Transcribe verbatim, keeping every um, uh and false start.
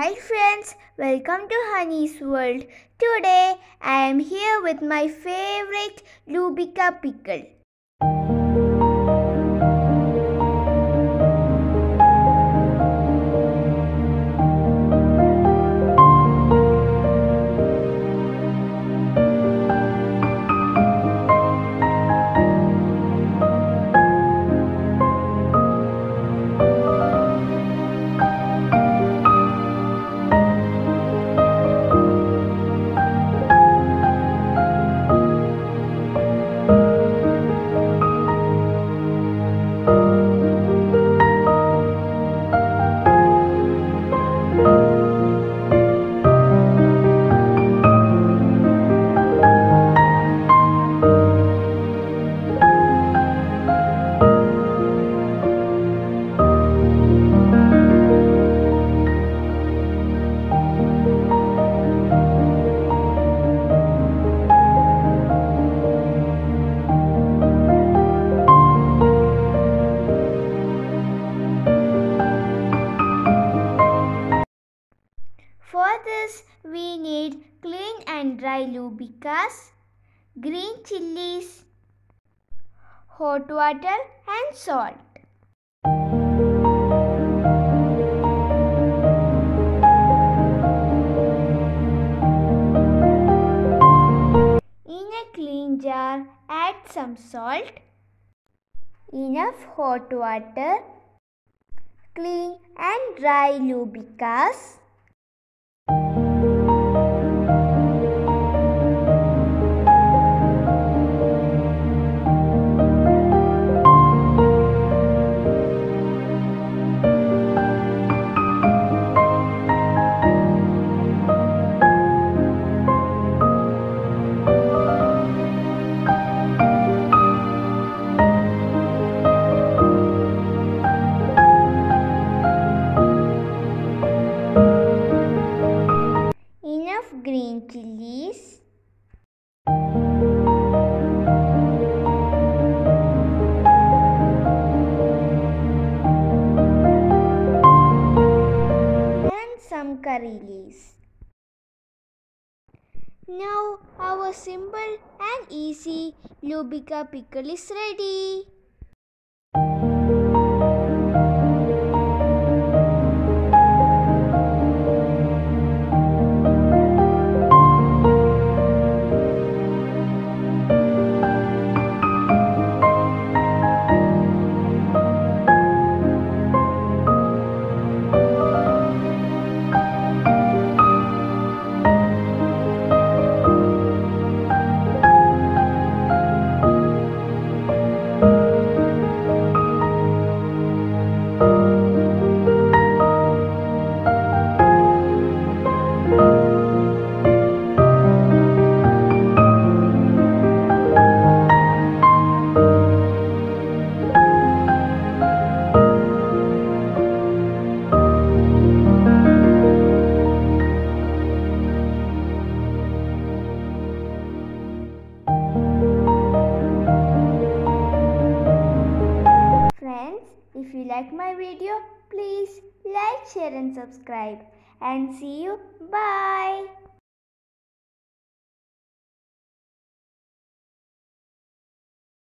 Hi friends, welcome to Honey's World. Today I am here with my favorite Lubica pickle. For this, we need clean and dry lubicas, green chilies, hot water and salt. In a clean jar, add some salt, enough hot water, clean and dry lubicas, enough green chilies, and some curry leaves. Now our simple and easy Lubica pickle is ready. If you like my video, please like, share and subscribe. And see you. Bye.